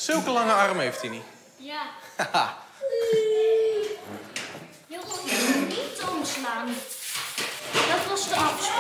Zulke lange armen heeft hij niet. Ja. Haha. Jongen, je moet niet omslaan. Dat was de afspraak.